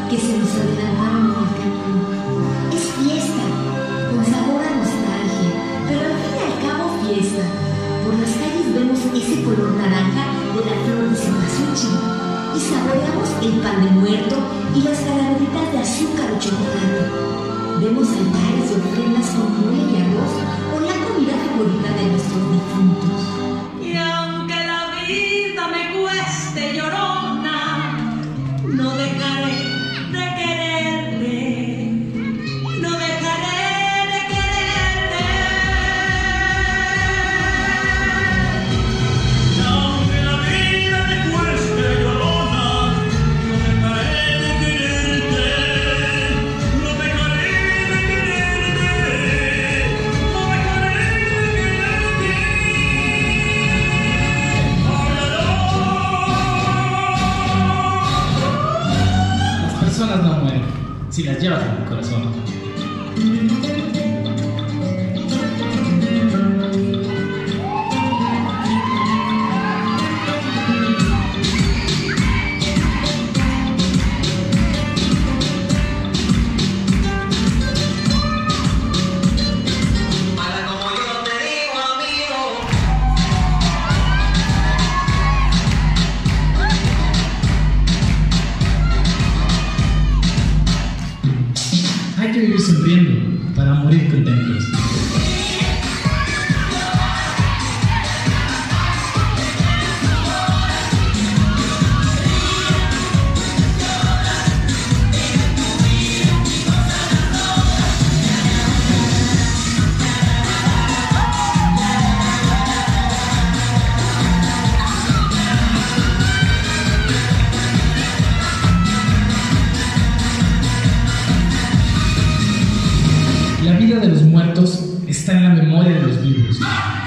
que se nos adelantaron en el camino. Es fiesta, con sabor a nostalgia, pero al fin y al cabo fiesta. Por las calles vemos ese color naranja de la flor de cempasúchil y saboreamos el pan de muerto y las calaveritas de azúcar o chocolate. Vemos altares y ofrendas con mole y arroz o la comida favorita de nuestros difuntos. Y aunque la vida me cueste, llorona, no dejaré de quererte, no dejaré de quererte. Y aunque la vida me cueste, llorona, no dejaré de quererte, no dejaré de quererte, no dejaré de quererte. Las personas no mueren si las llevas en tu corazón. Para como yo te digo, amigo. Hay que vivir sonriendo para morir contentos. La vida de los muertos está en la memoria de los vivos.